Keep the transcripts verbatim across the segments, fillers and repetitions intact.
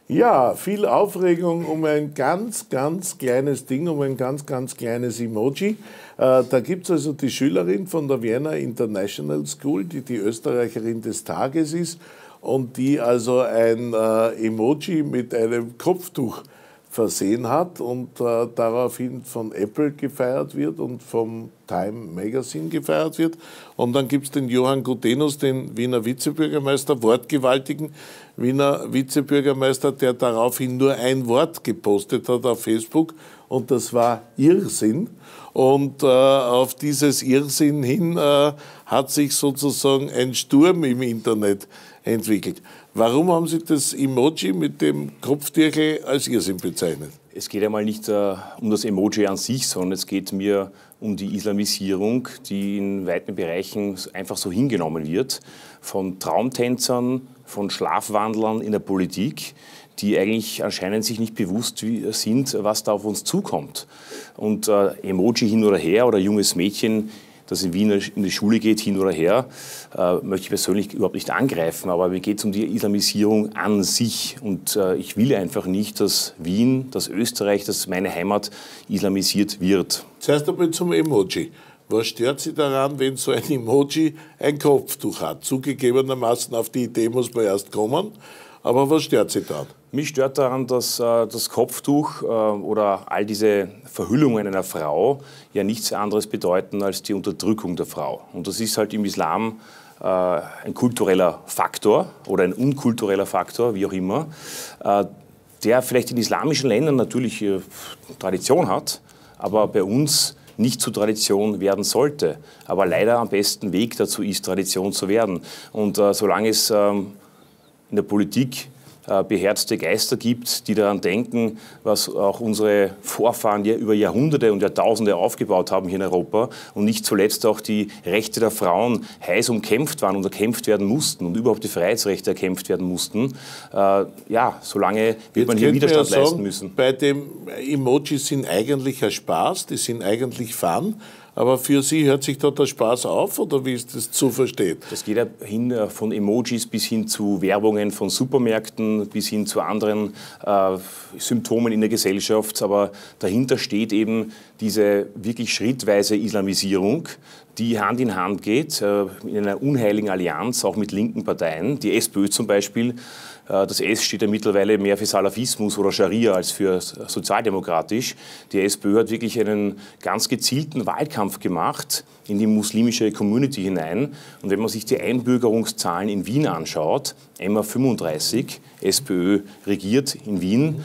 Ja, viel Aufregung um ein ganz, ganz kleines Ding, um ein ganz, ganz kleines Emoji. Äh, da gibt es also die Schülerin von der Vienna International School, die die Österreicherin des Tages ist und die also ein äh, Emoji mit einem Kopftuch versehen hat und äh, daraufhin von Apple gefeiert wird und vom Time Magazine gefeiert wird. Und dann gibt es den Johann Gudenus, den Wiener Vizebürgermeister, wortgewaltigen Wiener Vizebürgermeister, der daraufhin nur ein Wort gepostet hat auf Facebook und das war Irrsinn. Und äh, auf dieses Irrsinn hin äh, hat sich sozusagen ein Sturm im Internet entwickelt. Warum haben Sie das Emoji mit dem Kopftürkel als Irrsinn bezeichnet? Es geht einmal nicht äh, um das Emoji an sich, sondern es geht mir um die Islamisierung, die in weiten Bereichen einfach so hingenommen wird, von Traumtänzern, von Schlafwandlern in der Politik, die eigentlich anscheinend sich nicht bewusst sind, was da auf uns zukommt. Und äh, Emoji hin oder her oder junges Mädchen, das in Wien in die Schule geht, hin oder her, äh, möchte ich persönlich überhaupt nicht angreifen. Aber mir geht es um die Islamisierung an sich. Und äh, ich will einfach nicht, dass Wien, dass Österreich, dass meine Heimat islamisiert wird. Zuerst einmal zum Emoji. Was stört Sie daran, wenn so ein Emoji ein Kopftuch hat? Zugegebenermaßen auf die Idee muss man erst kommen. Aber was stört Sie daran? Mich stört daran, dass äh, das Kopftuch äh, oder all diese Verhüllungen einer Frau ja nichts anderes bedeuten als die Unterdrückung der Frau. Und das ist halt im Islam äh, ein kultureller Faktor oder ein unkultureller Faktor, wie auch immer, äh, der vielleicht in islamischen Ländern natürlich äh, Tradition hat, aber bei uns nicht zur Tradition werden sollte. Aber leider am besten Weg dazu ist, Tradition zu werden. Und äh, solange es ähm, in der Politik äh, beherzte Geister gibt, die daran denken, was auch unsere Vorfahren ja über Jahrhunderte und Jahrtausende aufgebaut haben hier in Europa und nicht zuletzt auch die Rechte der Frauen heiß umkämpft waren und erkämpft werden mussten und überhaupt die Freiheitsrechte erkämpft werden mussten. Äh, ja, solange wird Jetzt man hier Widerstand ja sagen, leisten müssen. Bei dem Emojis sind eigentlich ein Spaß, die sind eigentlich Fun. Aber für Sie hört sich da der Spaß auf, oder wie ist das zu verstehen? Das geht ja hin von Emojis bis hin zu Werbungen von Supermärkten, bis hin zu anderen äh, Symptomen in der Gesellschaft. Aber dahinter steht eben diese wirklich schrittweise Islamisierung, die Hand in Hand geht, äh, in einer unheiligen Allianz, auch mit linken Parteien. Die SPÖ zum Beispiel. Das S steht ja mittlerweile mehr für Salafismus oder Scharia als für sozialdemokratisch. Die SPÖ hat wirklich einen ganz gezielten Wahlkampf gemacht in die muslimische Community hinein. Und wenn man sich die Einbürgerungszahlen in Wien anschaut, M A fünfunddreißig, SPÖ regiert in Wien,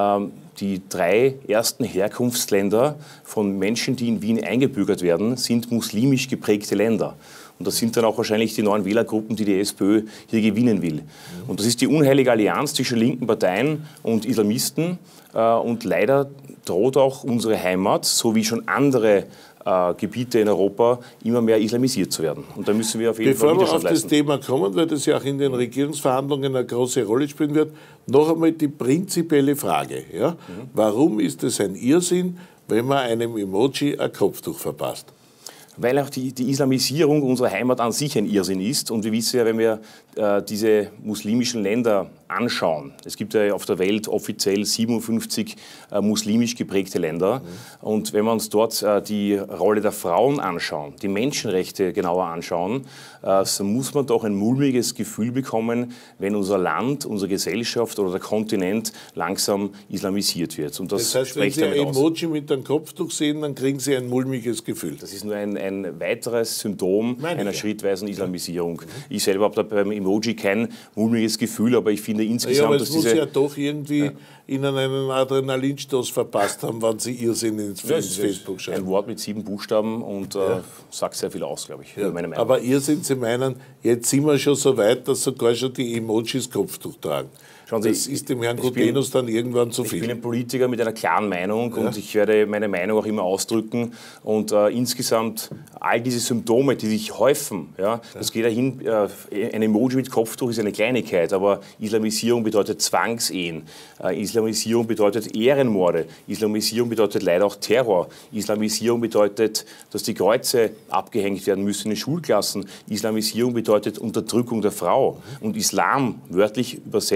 die drei ersten Herkunftsländer von Menschen, die in Wien eingebürgert werden, sind muslimisch geprägte Länder. Und das sind dann auch wahrscheinlich die neuen Wählergruppen, die die SPÖ hier gewinnen will. Und das ist die unheilige Allianz zwischen linken Parteien und Islamisten. Und leider droht auch unsere Heimat, so wie schon andere äh, Gebiete in Europa, immer mehr islamisiert zu werden. Und da müssen wir auf jeden Bevor Fall Widerstand leisten. Bevor wir auf das Thema kommen, weil das ja auch in den Regierungsverhandlungen eine große Rolle spielen wird, noch einmal die prinzipielle Frage. Ja? Mhm. Warum ist es ein Irrsinn, wenn man einem Emoji ein Kopftuch verpasst? Weil auch die, die Islamisierung unserer Heimat an sich ein Irrsinn ist. Und wir wissen ja, wenn wir äh, diese muslimischen Länder anschauen, es gibt ja auf der Welt offiziell siebenundfünfzig äh, muslimisch geprägte Länder. Mhm. Und wenn wir uns dort äh, die Rolle der Frauen anschauen, die Menschenrechte genauer anschauen, äh, so muss man doch ein mulmiges Gefühl bekommen, wenn unser Land, unsere Gesellschaft oder der Kontinent langsam islamisiert wird. Und das, das heißt, wenn Sie ein Emoji mit einem Kopftuch sehen, dann kriegen Sie ein mulmiges Gefühl. Das ist nur ein, ein weiteres Symptom Meine einer ja. schrittweisen Islamisierung. Mhm. Ich selber habe da beim Emoji kein mulmiges Gefühl, aber ich finde insgesamt, ja, aber es dass muss diese... ja doch irgendwie ja. Ihnen einen Adrenalinstoß verpasst haben, wenn Sie Irrsinn ins, ja, ins Facebook schreiben. Ein Wort mit sieben Buchstaben und ja. äh, sagt sehr viel aus, glaube ich. Ja. Meine Meinung. Aber Irrsinn, Sie meinen, jetzt sind wir schon so weit, dass sogar schon die Emojis Kopftuch tragen. Schauen Sie, das ist dem Herrn Gudenus dann irgendwann zu viel. Ich bin ein Politiker mit einer klaren Meinung ja. und ich werde meine Meinung auch immer ausdrücken. Und äh, insgesamt all diese Symptome, die sich häufen, ja, ja. das geht dahin, äh, ein Emoji mit Kopftuch ist eine Kleinigkeit, aber Islamisierung bedeutet Zwangsehen. Äh, Islamisierung bedeutet Ehrenmorde. Islamisierung bedeutet leider auch Terror. Islamisierung bedeutet, dass die Kreuze abgehängt werden müssen in den Schulklassen. Islamisierung bedeutet Unterdrückung der Frau. Und Islam, wörtlich übersetzt, heißt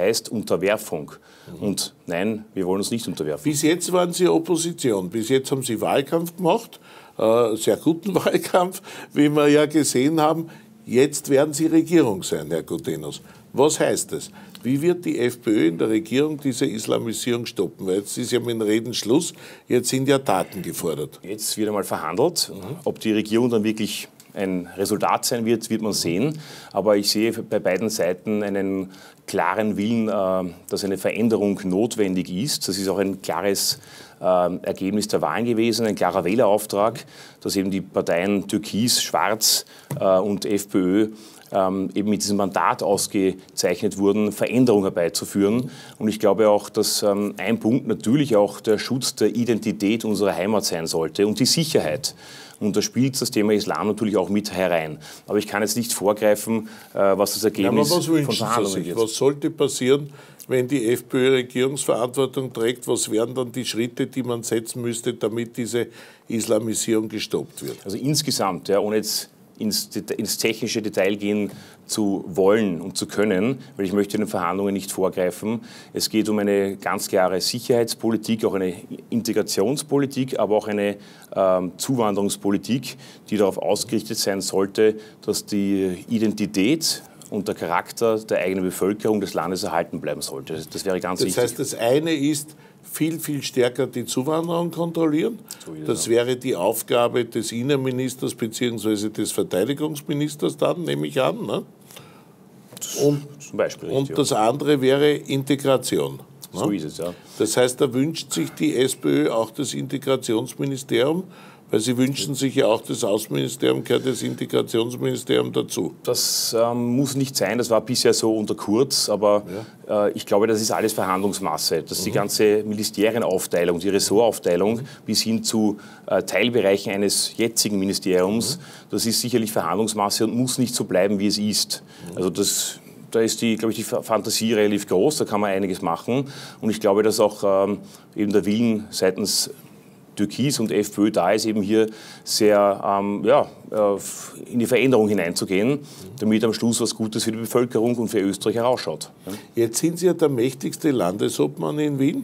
heißt Unterwerfung. Mhm. Und nein, wir wollen uns nicht unterwerfen. Bis jetzt waren Sie Opposition. Bis jetzt haben Sie Wahlkampf gemacht, äh, sehr guten Wahlkampf, wie wir ja gesehen haben. Jetzt werden Sie Regierung sein, Herr Gudenus. Was heißt das? Wie wird die FPÖ in der Regierung diese Islamisierung stoppen? Weil jetzt ist ja mit den Reden Schluss, jetzt sind ja Taten gefordert. Jetzt wird einmal verhandelt. Mhm. Ob die Regierung dann wirklich ein Resultat sein wird, wird man sehen. Aber ich sehe bei beiden Seiten einen klaren Willen, dass eine Veränderung notwendig ist. Das ist auch ein klares Ergebnis der Wahlen gewesen, ein klarer Wählerauftrag, dass eben die Parteien Türkis, Schwarz und FPÖ Ähm, eben mit diesem Mandat ausgezeichnet wurden, Veränderungen herbeizuführen. Und ich glaube auch, dass ähm, ein Punkt natürlich auch der Schutz der Identität unserer Heimat sein sollte und die Sicherheit. Und da spielt das Thema Islam natürlich auch mit herein. Aber ich kann jetzt nicht vorgreifen, äh, was das Ergebnis ja, aber was von Verhandlungen ist. wird. Was sollte passieren, wenn die FPÖ Regierungsverantwortung trägt? Was wären dann die Schritte, die man setzen müsste, damit diese Islamisierung gestoppt wird? Also insgesamt, ja, ohne jetzt Ins, ins technische Detail gehen zu wollen und zu können, weil ich möchte den Verhandlungen nicht vorgreifen. Es geht um eine ganz klare Sicherheitspolitik, auch eine Integrationspolitik, aber auch eine ähm, Zuwanderungspolitik, die darauf ausgerichtet sein sollte, dass die Identität und der Charakter der eigenen Bevölkerung des Landes erhalten bleiben sollte. Das, das wäre ganz das wichtig. Das heißt, das eine ist, viel, viel stärker die Zuwanderung kontrollieren. So das wäre die Aufgabe des Innenministers bzw. des Verteidigungsministers dann, nehme ich an. Ne? Und, Zum Beispiel. Und das andere wäre Integration. So ne? ist es, ja. Das heißt, da wünscht sich die SPÖ auch das Integrationsministerium, weil Sie wünschen sich ja auch das Außenministerium, gehört das Integrationsministerium dazu. Das ähm, muss nicht sein, das war bisher so unter Kurz, aber ja. äh, ich glaube, das ist alles Verhandlungsmasse. Dass mhm. die ganze Ministerienaufteilung, die Ressortaufteilung mhm. bis hin zu äh, Teilbereichen eines jetzigen Ministeriums, mhm. das ist sicherlich Verhandlungsmasse und muss nicht so bleiben, wie es ist. Mhm. Also das... Da ist die, glaube ich, die Fantasie relativ groß, da kann man einiges machen. Und ich glaube, dass auch ähm, eben der Willen seitens Türkis und FPÖ da ist, eben hier sehr ähm, ja, äh, in die Veränderung hineinzugehen, damit am Schluss was Gutes für die Bevölkerung und für Österreich herausschaut. Jetzt sind Sie ja der mächtigste Landesobmann in Wien.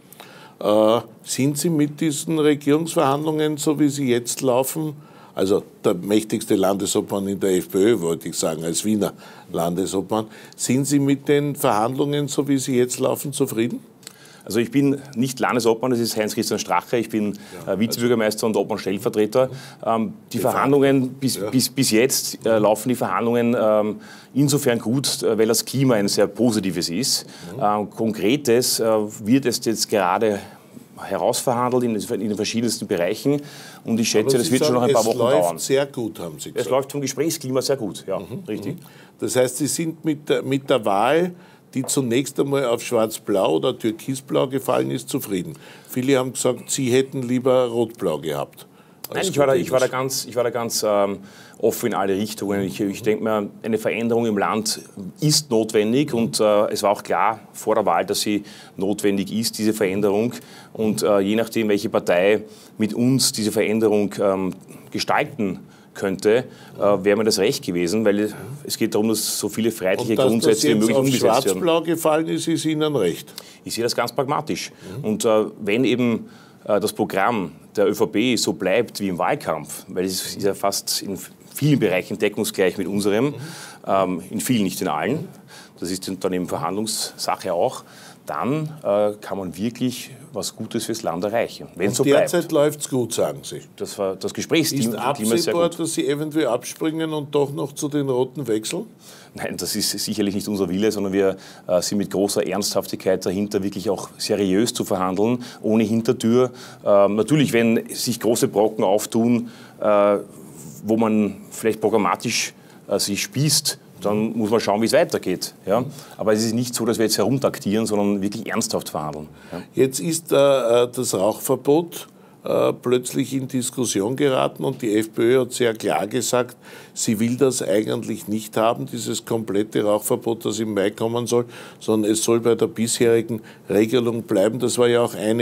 Äh, sind Sie mit diesen Regierungsverhandlungen, so wie sie jetzt laufen, also der mächtigste Landesobmann in der FPÖ, wollte ich sagen, als Wiener Landesobmann, sind Sie mit den Verhandlungen, so wie sie jetzt laufen, zufrieden? Also ich bin nicht Landesobmann, das ist Heinz-Christian Strache, ich bin ja, äh, Vizebürgermeister und Obmann-Stellvertreter. Ähm, die de Verhandlungen, bis, ja. bis, bis jetzt äh, laufen die Verhandlungen ähm, insofern gut, äh, weil das Klima ein sehr positives ist. Mhm. Ähm, Konkretes äh, wird es jetzt gerade herausverhandelt in, in den verschiedensten Bereichen und ich schätze, das wird sagen, schon noch ein paar Wochen dauern. Es läuft sehr gut, haben Sie gesagt. Es läuft vom Gesprächsklima sehr gut, ja, mhm. richtig. Das heißt, Sie sind mit der, mit der Wahl, die zunächst einmal auf Schwarz-Blau oder Türkis-Blau gefallen ist, zufrieden. Viele haben gesagt, sie hätten lieber Rot-Blau gehabt. Nein, ich war da, ich war da ganz, ich war da ganz ähm, offen in alle Richtungen. Ich, ich denke mir, eine Veränderung im Land ist notwendig und äh, es war auch klar vor der Wahl, dass sie notwendig ist, diese Veränderung. Und äh, je nachdem, welche Partei mit uns diese Veränderung ähm, gestalten könnte, äh, wäre mir das recht gewesen, weil es geht darum, dass so viele freiheitliche und Grundsätze wie möglich umgesetzt werden. Schwarz-Blau gefallen ist, ist Ihnen recht? Ich sehe das ganz pragmatisch. Mhm. Und äh, wenn eben äh, das Programm der ÖVP so bleibt wie im Wahlkampf, weil es ist ja fast in vielen Bereichen deckungsgleich mit unserem, mhm. ähm, in vielen, nicht in allen, das ist dann eben Verhandlungssache auch, dann äh, kann man wirklich was Gutes fürs Land erreichen. Wenn und so derzeit läuft es gut, sagen Sie. Das war das Gesprächsteam. Ist absehbar, dass Sie eventuell abspringen und doch noch zu den Roten wechseln? Nein, das ist sicherlich nicht unser Wille, sondern wir äh, sind mit großer Ernsthaftigkeit dahinter, wirklich auch seriös zu verhandeln, ohne Hintertür. Ähm, natürlich, wenn sich große Brocken auftun, äh, wo man vielleicht programmatisch äh, sich spießt, dann muss man schauen, wie es weitergeht. Ja? Aber es ist nicht so, dass wir jetzt herumtaktieren, sondern wirklich ernsthaft verhandeln. Ja? Jetzt ist äh, das Rauchverbot äh, plötzlich in Diskussion geraten und die FPÖ hat sehr klar gesagt, sie will das eigentlich nicht haben, dieses komplette Rauchverbot, das im Mai kommen soll, sondern es soll bei der bisherigen Regelung bleiben. Das war ja auch eine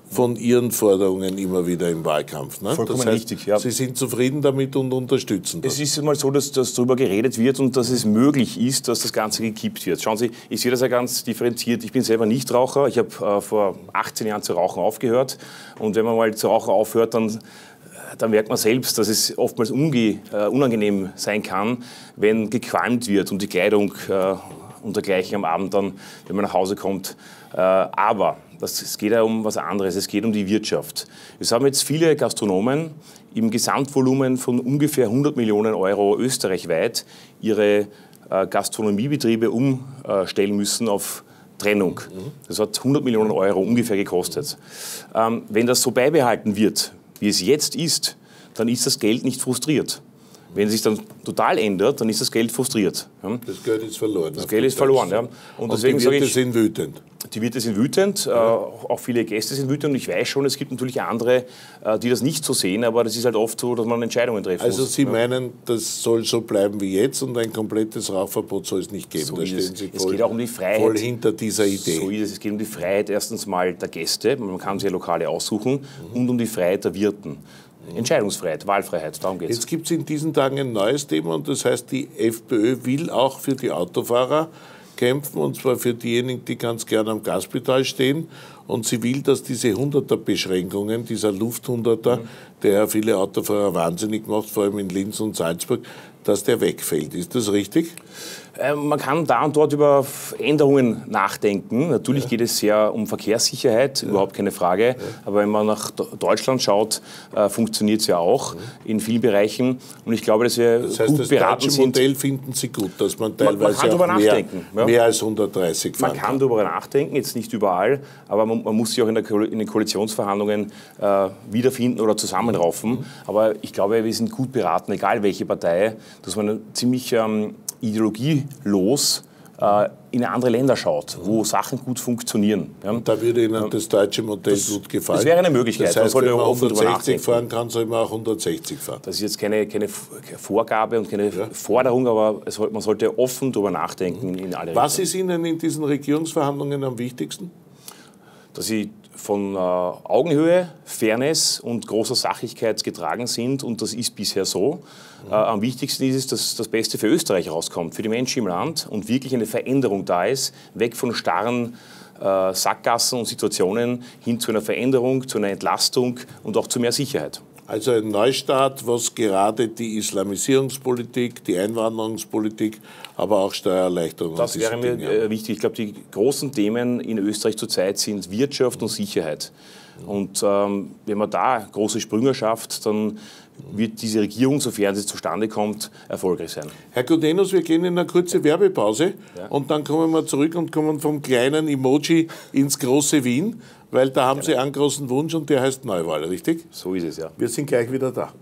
von Ihren Forderungen immer wieder im Wahlkampf. Ne? Vollkommen das heißt, richtig, ja. Sie sind zufrieden damit und unterstützen das. Es ist mal so, dass, dass darüber geredet wird und dass es möglich ist, dass das Ganze gekippt wird. Schauen Sie, ich sehe das ja ganz differenziert. Ich bin selber Nichtraucher. Ich habe äh, vor achtzehn Jahren zu rauchen aufgehört. Und wenn man mal zu rauchen aufhört, dann dann merkt man selbst, dass es oftmals unge äh, unangenehm sein kann, wenn gequalmt wird und die Kleidung äh, und dergleichen am Abend dann, wenn man nach Hause kommt. Äh, aber das, es geht ja um was anderes, es geht um die Wirtschaft. Es haben jetzt viele Gastronomen im Gesamtvolumen von ungefähr hundert Millionen Euro österreichweit ihre äh, Gastronomiebetriebe umstellen müssen auf Trennung. Das hat hundert Millionen Euro ungefähr gekostet. Ähm, wenn das so beibehalten wird, wie es jetzt ist, dann ist das Geld nicht frustriert. Wenn es sich dann total ändert, dann ist das Geld frustriert. Das Geld ist verloren. Das Geld ist verloren, ja. Und, und deswegen die Wirte sage ich, sind wütend. Die Wirte sind wütend, ja. äh, auch viele Gäste sind wütend. Und ich weiß schon, es gibt natürlich andere, äh, die das nicht so sehen, aber das ist halt oft so, dass man Entscheidungen treffen also muss. Also Sie ja. meinen, das soll so bleiben wie jetzt und ein komplettes Rauchverbot soll es nicht geben? So da stehen es. Sie es voll, geht auch um die Freiheit. voll hinter dieser Idee. So ist es. Es geht um die Freiheit erstens mal der Gäste, man kann sich ja Lokale aussuchen, mhm. und um die Freiheit der Wirten. Entscheidungsfreiheit, Wahlfreiheit, darum geht es. Jetzt gibt es in diesen Tagen ein neues Thema und das heißt, die FPÖ will auch für die Autofahrer kämpfen und zwar für diejenigen, die ganz gerne am Gaspedal stehen und sie will, dass diese Hunderter-Beschränkungen, dieser Lufthunderter, mhm. der ja viele Autofahrer wahnsinnig macht, vor allem in Linz und Salzburg, dass der wegfällt. Ist das richtig? Man kann da und dort über Änderungen nachdenken. Natürlich ja. geht es sehr um Verkehrssicherheit, ja. überhaupt keine Frage. Ja. Aber wenn man nach Deutschland schaut, äh, funktioniert es ja auch ja. in vielen Bereichen. Und ich glaube, dass wir das heißt, gut das beraten deutsche sind. Modell finden Sie gut, dass man teilweise man, man kann auch mehr, nachdenken, ja. mehr als hundertdreißig fahren Man kann darüber nachdenken, jetzt nicht überall, aber man, man muss sich auch in, der Ko in den Koalitionsverhandlungen äh, wiederfinden oder zusammenraufen. Mhm. Aber ich glaube, wir sind gut beraten, egal welche Partei, dass man ziemlich ähm, ideologielos äh, in andere Länder schaut, wo Sachen gut funktionieren. Ja. Da würde Ihnen das deutsche Modell das, gut gefallen. Das wäre eine Möglichkeit. Das heißt, man wenn man hundertsechzig fahren kann, soll man auch hundertsechzig fahren. Das ist jetzt keine, keine Vorgabe und keine ja. Forderung, aber es, man sollte offen darüber nachdenken in alle Was Richtungen. ist Ihnen in diesen Regierungsverhandlungen am wichtigsten? Dass sie von äh, Augenhöhe, Fairness und großer Sachlichkeit getragen sind und das ist bisher so. Mhm. Äh, am wichtigsten ist es, dass das Beste für Österreich rauskommt, für die Menschen im Land und wirklich eine Veränderung da ist, weg von starren äh, Sackgassen und Situationen hin zu einer Veränderung, zu einer Entlastung und auch zu mehr Sicherheit. Also ein Neustart, was gerade die Islamisierungspolitik, die Einwanderungspolitik, aber auch Steuererleichterungen. Das wäre mir Dinge. wichtig. Ich glaube, die großen Themen in Österreich zurzeit sind Wirtschaft und Sicherheit. Und ähm, wenn man da große Sprünge schafft, dann wird diese Regierung, sofern sie zustande kommt, erfolgreich sein. Herr Gudenus, wir gehen in eine kurze Werbepause ja. und dann kommen wir zurück und kommen vom kleinen Emoji ins große Wien, weil da haben Sie einen großen Wunsch und der heißt Neuwahl, richtig? So ist es, ja. Wir sind gleich wieder da.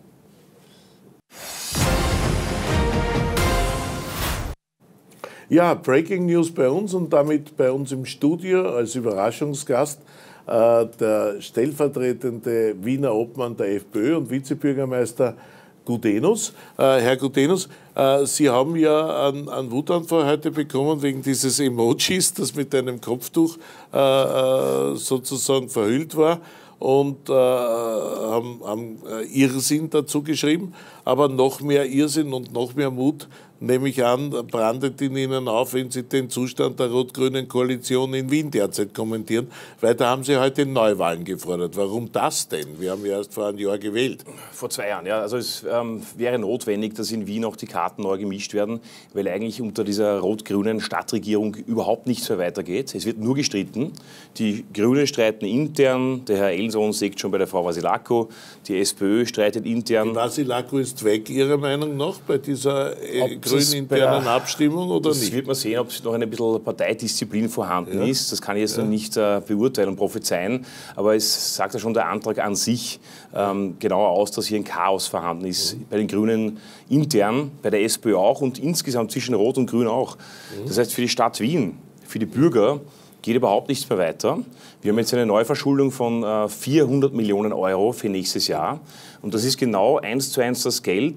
Ja, Breaking News bei uns und damit bei uns im Studio als Überraschungsgast äh, der stellvertretende Wiener Obmann der FPÖ und Vizebürgermeister Gudenus. Äh, Herr Gudenus, äh, Sie haben ja einen, einen Wutanfall heute bekommen wegen dieses Emojis, das mit einem Kopftuch äh, äh, sozusagen verhüllt war und äh, haben, haben Irrsinn dazu geschrieben, aber noch mehr Irrsinn und noch mehr Mut, nehme ich an, brandet in Ihnen auf, wenn Sie den Zustand der rot-grünen Koalition in Wien derzeit kommentieren, weil da haben Sie heute Neuwahlen gefordert. Warum das denn? Wir haben ja erst vor einem Jahr gewählt. Vor zwei Jahren, ja. Also es ähm, wäre notwendig, dass in Wien auch die Karten neu gemischt werden, weil eigentlich unter dieser rot-grünen Stadtregierung überhaupt nichts mehr weitergeht. Es wird nur gestritten. Die Grünen streiten intern, der Herr Elson sägt schon bei der Frau Vasilako, die SPÖ streitet intern. Die Vasilako ist weg, Ihrer Meinung nach, bei dieser äh, grünen-internen Abstimmung oder das nicht? Das wird man sehen, ob noch eine bisschen Parteidisziplin vorhanden ja. ist. Das kann ich jetzt ja. noch nicht äh, beurteilen und prophezeien. Aber es sagt ja schon der Antrag an sich ähm, genauer aus, dass hier ein Chaos vorhanden ist. Mhm. Bei den Grünen intern, bei der SPÖ auch und insgesamt zwischen Rot und Grün auch. Mhm. Das heißt, für die Stadt Wien, für die Bürger geht überhaupt nichts mehr weiter. Wir haben jetzt eine Neuverschuldung von äh, vierhundert Millionen Euro für nächstes Jahr. Und das ist genau eins zu eins das Geld,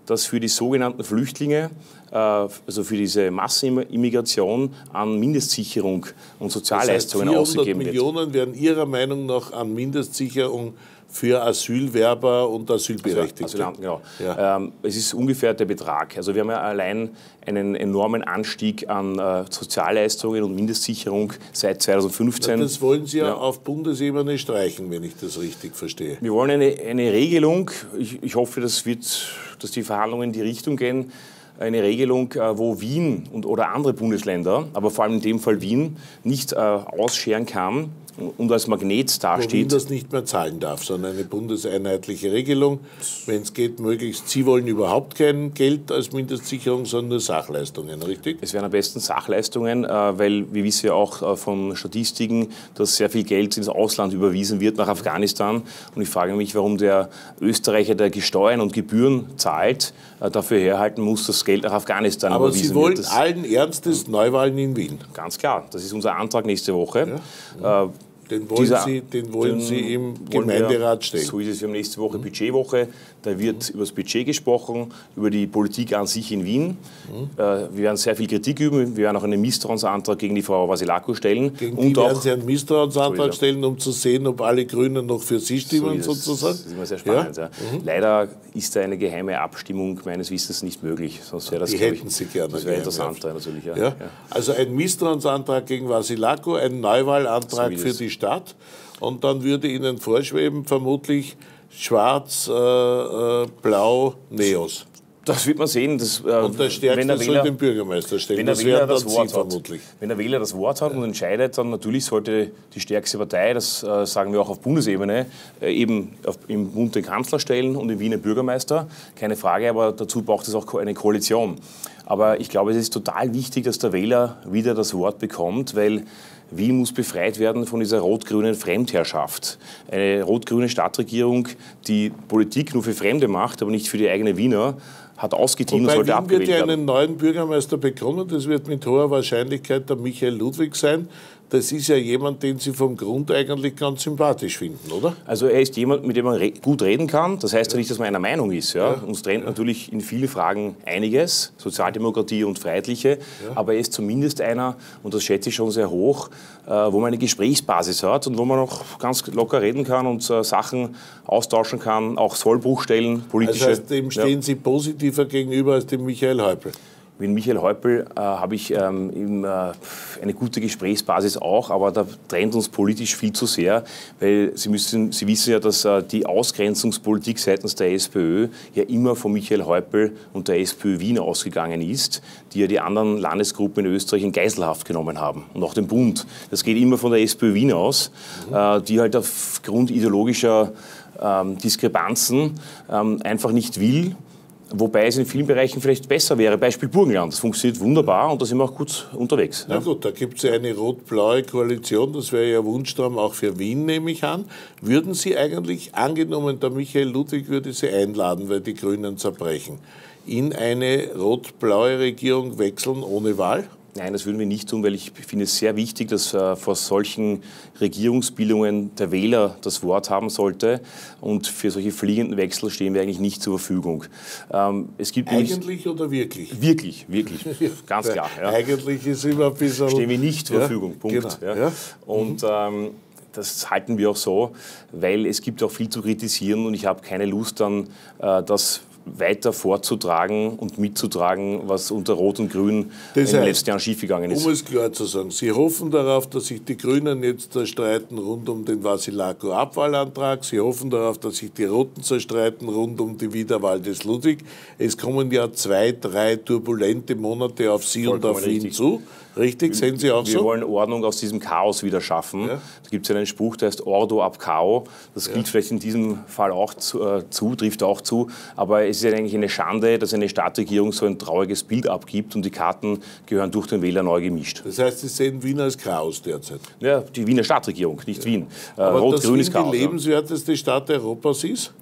dass für die sogenannten Flüchtlinge, also für diese Massenimmigration, an Mindestsicherung und Sozialleistungen ausgegeben wird. vierhundert Millionen werden Ihrer Meinung nach an Mindestsicherung für Asylwerber und Asylberechtigte. Also, Asylanten, genau. Ja. Ähm, es ist ungefähr der Betrag. Also wir haben ja allein einen enormen Anstieg an äh, Sozialleistungen und Mindestsicherung seit zweitausendfünfzehn. Das wollen Sie ja, ja auf Bundesebene streichen, wenn ich das richtig verstehe. Wir wollen eine, eine Regelung, ich, ich hoffe, das wird, dass die Verhandlungen in die Richtung gehen, eine Regelung, wo Wien und, oder andere Bundesländer, aber vor allem in dem Fall Wien, nicht äh, ausscheren kann und als Magnet dasteht. Wo Wien das nicht mehr zahlen darf, sondern eine bundeseinheitliche Regelung. Wenn es geht, möglichst. Sie wollen überhaupt kein Geld als Mindestsicherung, sondern nur Sachleistungen, richtig? Es wären am besten Sachleistungen, weil wir wissen ja auch von Statistiken, dass sehr viel Geld ins Ausland überwiesen wird, nach Afghanistan. Und ich frage mich, warum der Österreicher, der Steuern und Gebühren zahlt, dafür herhalten muss, dass Geld nach Afghanistan Aber überwiesen Sie wollen wird. Aber Sie wollen allen Ernstes Neuwahlen in Wien? Ganz klar, das ist unser Antrag nächste Woche. Ja. Äh, Den wollen, Dieser, Sie, den wollen den Sie im Gemeinderat stellen? So ist es. Wir haben nächste Woche Budgetwoche. Da wird mhm. über das Budget gesprochen, über die Politik an sich in Wien. Mhm. Wir werden sehr viel Kritik üben. Wir werden auch einen Misstrauensantrag gegen die Frau Vasilako stellen. Gegen die und werden auch, Sie einen Misstrauensantrag so stellen, um zu sehen, ob alle Grünen noch für Sie stimmen, so sozusagen? Das ist immer sehr spannend. Ja? Ja. Mhm. Leider ist da eine geheime Abstimmung meines Wissens nicht möglich. Sonst wäre das, die hätten ich, Sie gerne. Das wäre interessant natürlich. Ja. Ja? Ja. Also ein Misstrauensantrag gegen Vasilako, ein Neuwahlantrag so für die Stadt. Und dann würde Ihnen vorschweben, vermutlich schwarz, äh, äh, blau, Neos. Das wird man sehen. Das, äh, und der Stärkste wenn der soll Wähler, den Bürgermeister stellen. Wenn der, das Wähler das Sie Wort vermutlich. Hat, wenn der Wähler das Wort hat und entscheidet, dann natürlich sollte die stärkste Partei, das äh, sagen wir auch auf Bundesebene, äh, eben auf, im Bund den Kanzler stellen und im Wiener Bürgermeister. Keine Frage, aber dazu braucht es auch eine Koalition. Aber ich glaube, es ist total wichtig, dass der Wähler wieder das Wort bekommt, weil Wien muss befreit werden von dieser rot-grünen Fremdherrschaft. Eine rot-grüne Stadtregierung, die Politik nur für Fremde macht, aber nicht für die eigene Wiener, hat ausgedient und sollte abgewählt werden. Wien wird ja einen neuen Bürgermeister bekommen. Das wird mit hoher Wahrscheinlichkeit der Michael Ludwig sein. Das ist ja jemand, den Sie vom Grund eigentlich ganz sympathisch finden, oder? Also er ist jemand, mit dem man re gut reden kann. Das heißt ja nicht, dass man einer Meinung ist. Ja? Ja. Uns trennt ja. natürlich in vielen Fragen einiges, Sozialdemokratie und Freiheitliche. Ja. Aber er ist zumindest einer, und das schätze ich schon sehr hoch, äh, wo man eine Gesprächsbasis hat und wo man auch ganz locker reden kann und äh, Sachen austauschen kann, auch Sollbruchstellen, politische... Das heißt, dem stehen ja. Sie positiver gegenüber als dem Michael Häupl? Mit Michael Häupl äh, habe ich ähm, im, äh, eine gute Gesprächsbasis auch, aber da trennt uns politisch viel zu sehr, weil Sie, müssen, Sie wissen ja, dass äh, die Ausgrenzungspolitik seitens der SPÖ ja immer von Michael Häupl und der SPÖ Wien ausgegangen ist, die ja die anderen Landesgruppen in Österreich in Geiselhaft genommen haben und auch den Bund. Das geht immer von der SPÖ Wien aus, mhm. äh, die halt aufgrund ideologischer ähm, Diskrepanzen ähm, einfach nicht will. Wobei es in vielen Bereichen vielleicht besser wäre. Beispiel Burgenland. Das funktioniert wunderbar und da sind wir auch gut unterwegs. Na gut, da gibt es ja eine rot-blaue Koalition. Das wäre ja Wunschtraum auch für Wien, nehme ich an. Würden Sie eigentlich, angenommen, der Michael Ludwig würde Sie einladen, weil die Grünen zerbrechen, in eine rot-blaue Regierung wechseln ohne Wahl? Nein, das würden wir nicht tun, weil ich finde es sehr wichtig, dass äh, vor solchen Regierungsbildungen der Wähler das Wort haben sollte. Und für solche fliegenden Wechsel stehen wir eigentlich nicht zur Verfügung. Ähm, es gibt eigentlich nämlich, oder wirklich? Wirklich, wirklich. Ganz klar. Ja. Eigentlich ist immer ein bisschen... Stehen wir nicht zur ja, Verfügung, Punkt. Genau, ja. Ja. Und ähm, das halten wir auch so, weil es gibt auch viel zu kritisieren und ich habe keine Lust dann, äh, das weiter vorzutragen und mitzutragen, was unter Rot und Grün das heißt, in den letzten Jahren schiefgegangen ist. Um es klar zu sagen, Sie hoffen darauf, dass sich die Grünen jetzt zerstreiten rund um den Vasilako-Abwahlantrag. Sie hoffen darauf, dass sich die Roten zerstreiten rund um die Wiederwahl des Ludwig. Es kommen ja zwei, drei turbulente Monate auf Sie Vollkommen und auf Wien zu. Richtig, sehen Sie auch wir so? Wir wollen Ordnung aus diesem Chaos wieder schaffen. Ja. Da gibt es einen Spruch, der heißt Ordo ab Chao. Das ja. gilt vielleicht in diesem Fall auch zu, äh, zu, trifft auch zu. Aber es ist ja eigentlich eine Schande, dass eine Stadtregierung so ein trauriges Bild abgibt und die Karten gehören durch den Wähler neu gemischt. Das heißt, Sie sehen Wien als Chaos derzeit? Ja, die Wiener Stadtregierung, nicht ja. Wien. Äh, Aber Rot-Grün ist Chaos. Die lebenswerteste Stadt Europas ist?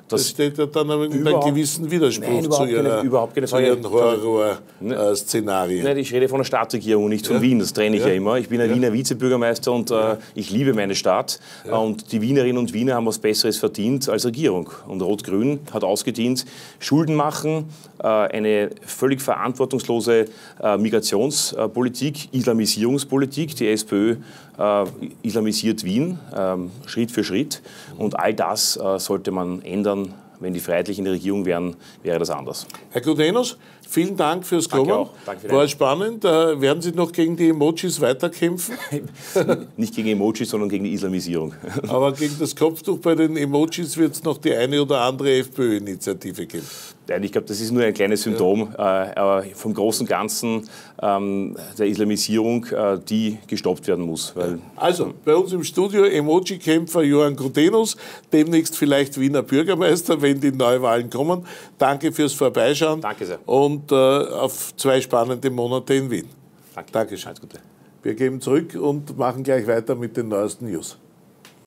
Das, das steht ja dann in einem gewissen Widerspruch nein, überhaupt zu, ihrer, keine, überhaupt keine zu Ihren Horror-Szenarien. Nein, ich rede von der Stadtregierung und nicht von ja. Wien, das trenne ich ja, ja immer. Ich bin ein ja. Wiener Vizebürgermeister und äh, ich liebe meine Stadt. Ja. Und die Wienerinnen und Wiener haben was Besseres verdient als Regierung. Und Rot-Grün hat ausgedient, Schulden machen, äh, eine völlig verantwortungslose äh, Migrationspolitik, Islamisierungspolitik. Die SPÖ äh, islamisiert Wien, äh, Schritt für Schritt. Und all das äh, sollte man ändern. Wenn die Freiheitlich in der Regierung wären, wäre das anders. Herr Gudenus, vielen Dank fürs Kommen. Danke auch. Danke für War spannend. Äh, werden Sie noch gegen die Emojis weiterkämpfen? Nicht gegen Emojis, sondern gegen die Islamisierung. Aber gegen das Kopftuch bei den Emojis wird es noch die eine oder andere FPÖ-Initiative geben. Nein, ich glaube, das ist nur ein kleines Symptom, ja. äh, aber vom großen Ganzen ähm, der Islamisierung, äh, die gestoppt werden muss. Weil, also, bei uns im Studio Emoji-Kämpfer Johann Gudenus, demnächst vielleicht Wiener Bürgermeister, wenn die Neuwahlen kommen. Danke fürs Vorbeischauen. Danke sehr. Und äh, auf zwei spannende Monate in Wien. Danke. Dankeschön. Alles Gute. Wir geben zurück und machen gleich weiter mit den neuesten News.